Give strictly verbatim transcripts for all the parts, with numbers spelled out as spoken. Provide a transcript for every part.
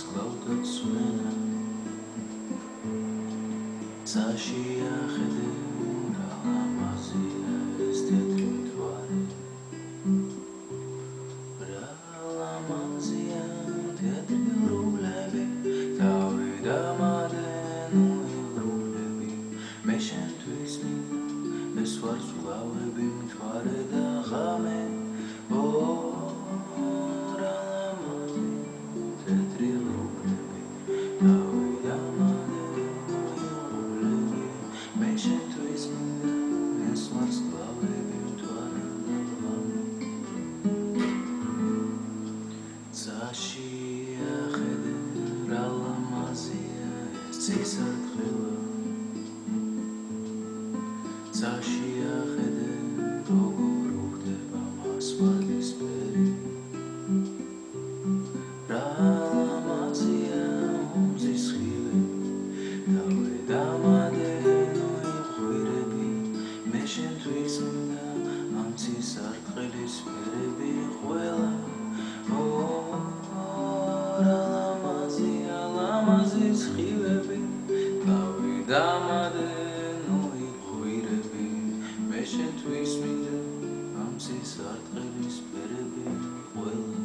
გლავდა წვენა წაშია ხედე რა ლამაზია ეს თეთრი მთვარე რა ლამაზია თეთრი ბრუნლები თავი დამადენ უიღრუბლები მე შენთვის მინდა ეს ვარსკვლავები მთვარე და ღამე ო რა ლამაზია თეთრი ბრუნლები თავი დამადენ უიღრუბლები მე შენთვის მინდა ეს ვარსკვლავები მთვარე და ღამე წაშია ხედე რა ლამაზია ეს ცისარტყელა წაშია ხედე როგორ უხდება მას ვარდისფერი რა ლამაზია უმზის ხილები თავი დამადენ უიღრუბლები მე შენთვის მინდა ამ ცისარტყელის ფერები ყველა ო რა ლამაზია ლამაზის ხილები თავი დამადენ უიღრუბლები მე შენთვის მინდა ამ ცისარტყელის ფერები ყველა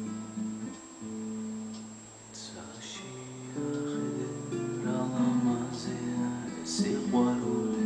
წაშია ხედე რა ლამაზია ეს სიყვარული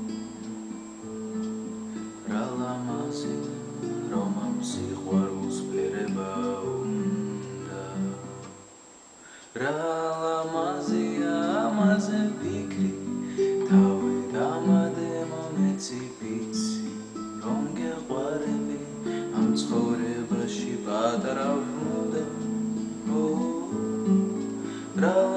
რა ლამაზია რომ ამ სიყვარულს ფერება უნდა რა ლამაზია ამაზე ფიქრი თავი დამადე მომეცი ვიცი რომ გეყვარები ამ ცხოვრებაში პატარა ვრმოდა ო რა